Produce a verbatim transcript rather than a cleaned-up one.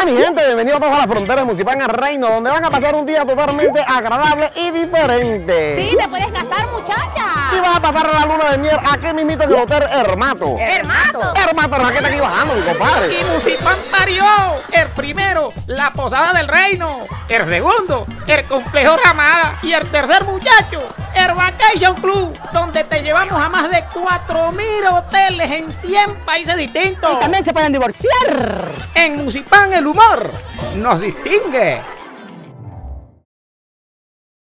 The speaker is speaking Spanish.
Hola mi gente, bienvenidos todos a la frontera de Musipán, el Reino, donde van a pasar un día totalmente agradable y diferente. Sí, te puedes casar, muchacha. Y vas a pasar la luna de miel aquí mismito en el Hotel Hermato. Hermato. Hermato, raqueta aquí bajando, mi compadre. Y Musipán parió. El primero, la Posada del Reino. El segundo, el Complejo Ramada. Y el tercer, muchacho, el Vacation Club, donde te llevamos a más de cuatro mil hoteles en cien países distintos. Y también se pueden divorciar. En Musipán el humor nos distingue.